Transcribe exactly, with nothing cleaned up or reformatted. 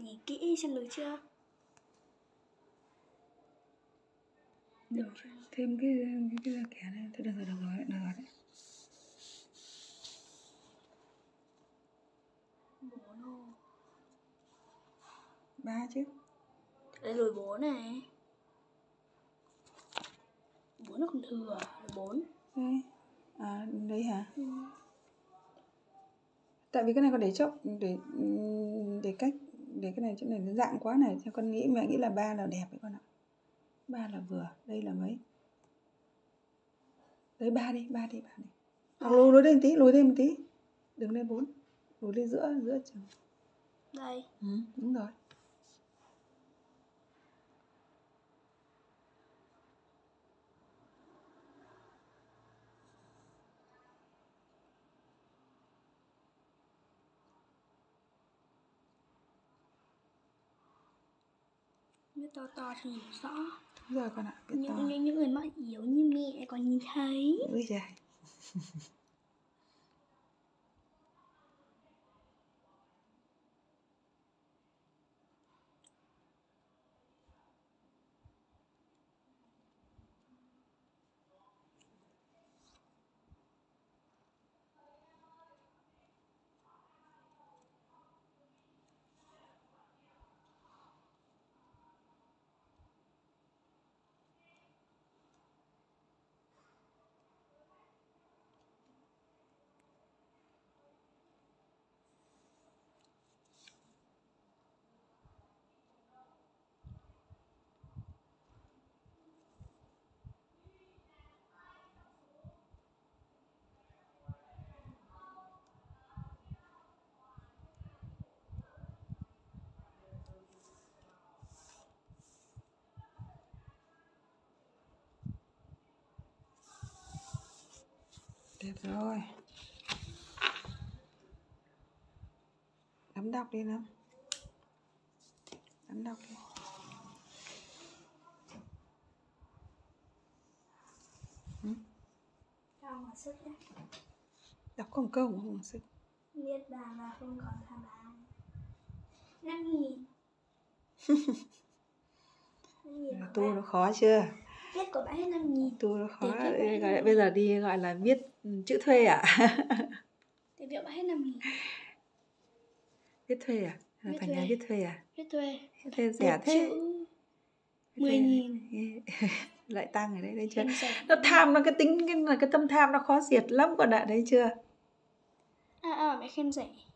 nhìn kỹ xem được chưa? Được. Thêm cái cái, cái là kẻ này. Thôi được rồi, được rồi, được rồi đấy. Bốn ô. Ba chứ. Đây rồi bốn này. Bốn nó không thừa, là bốn. Đây. À, đấy hả? Ừ. Tại vì cái này con để chốc để để cách để cái này chỗ này nó dạng quá này, theo con nghĩ mẹ nghĩ là ba là đẹp đấy con ạ. Ba là vừa, đây là mấy? Đấy ba đi, ba đi, ba đi. Hoặc À. lùi lùi lên một tí, lùi lên một tí. Đừng lên bốn. Lùi lên giữa, giữa trường. Đây. Ừ, đúng rồi. Biết to to thì nhìn rõ. Đúng rồi con ạ, biết những, to. những, những người mắt yếu như mẹ còn nhìn thấy. Ui giời. Đẹp rồi. Đắm đọc đi nào. Đắm đọc đi. Ừ? Không có sức đấy. Đọc không câu mà không có sức. Niết bàn là không còn tham lam. Năm nghìn. Tu nó khó chưa? Viết của bạn hết năm nghìn. Tu nó khó. Gọi Lại bây giờ đi gọi là viết chữ thuê à? Tiền liệu bạn hết năm nghìn. Viết thuê à? Là thành ra viết thuê à? Viết thuê. Viết thuê rẻ thế. mười nghìn. Lại tăng ở đấy, đấy chưa? Nó tham, nó cái tính, cái, cái tâm tham nó khó diệt lắm con ạ, đấy chưa? À, à, mẹ khen rẻ.